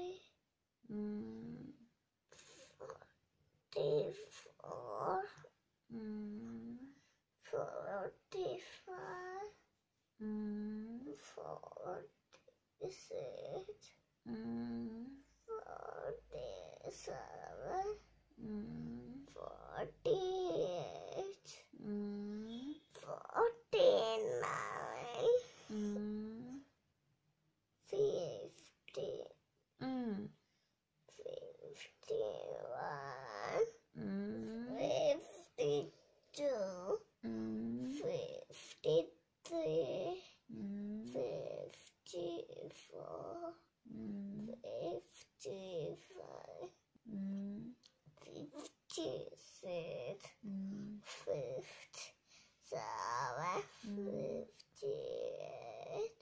44, 45, 46, 47, 48, 49, 50, 51, 52, 53, 54, 55, 56, 57, 58,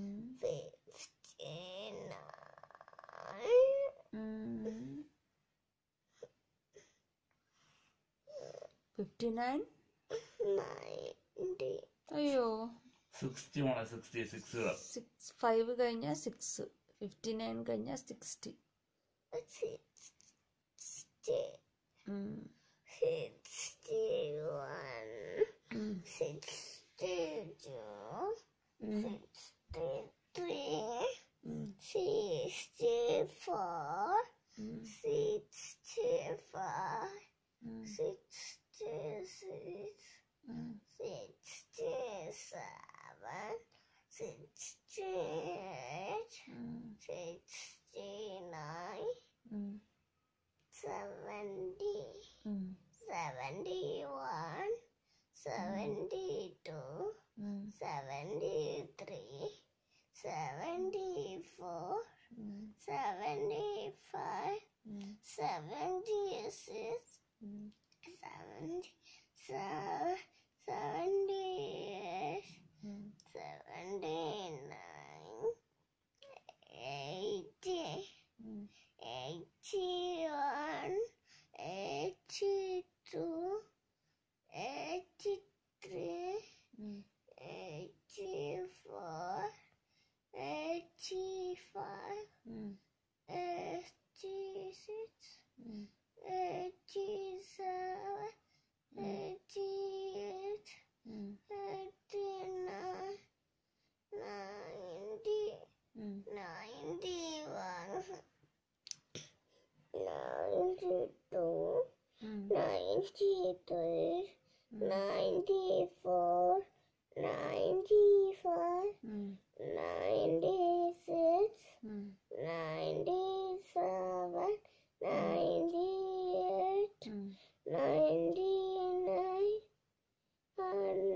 59. 90. അയ്യോ 60 മോളെ 66 5 കഴിഞ്ഞാൽ 6, 59 കഴിഞ്ഞാൽ 60. 60, 61, 62, 63, 64, 65, 66, 67, 68, 69, 70, 71, 72, 73, 74, 75, 76, 77, 78, 79, 80, 81, 82, 83, 84, 85, 86, 87, 88, 89, 90, 91, 92, 93, 94, 95, 96, 97, 98, 99, 100.